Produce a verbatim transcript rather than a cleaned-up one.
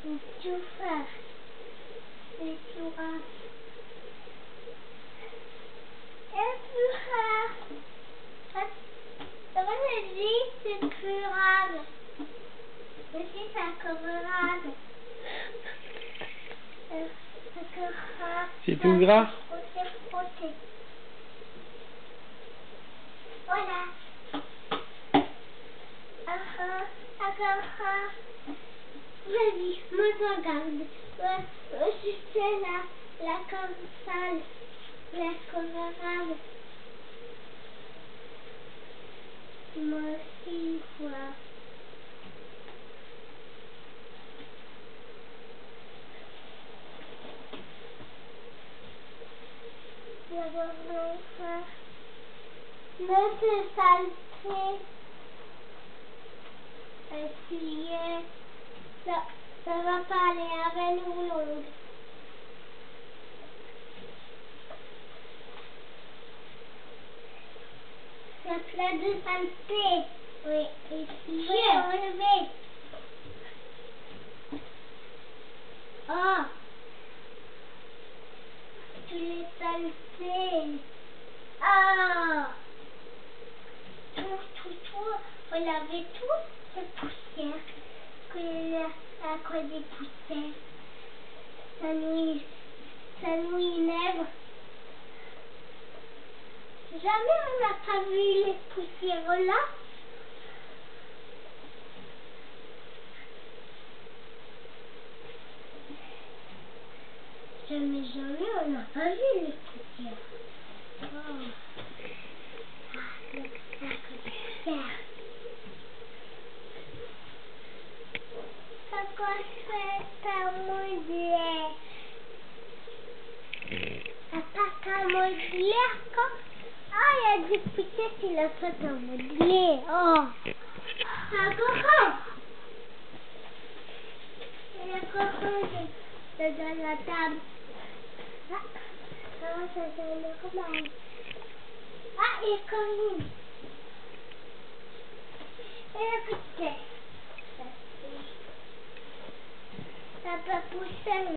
tout faire. Et tout rare. Et plus rare. Ça va me dire c'est plus rare. Mais c'est ça comme rare. C'est tout gras. Frotter, frotter. Voilà. Ah ah, ah ah. Vas-y, me regarde. Euh, je fais la, la comme sale, la colorade. Moi aussi, voilà. Me fais salter. Essayer. Ça, ça va pas aller avec nous longue. Il y a plein de saleté. Oui, essayez. Enlever. Oh. Tu les saletés. Ah. Tout, tout, tout. Faut laver tout cette poussière. Que à cause des poussières. Ça nous, ça nous énerve. Jamais on n'a pas vu les poussières là. Jamais, jamais on n'a pas vu les poussières. Oh. Ah, le sac de poussière. Pourquoi c'est pas modelé? Papa, t'as modelé encore? Ah, il y a des poussières qui l'ont fait à modeler. Oh. Encore. Il y a encore de dans la table. Ah, ça, ça, ça me remarque. Ah, il y a Corinne. Et la petite. Ça peut pousser.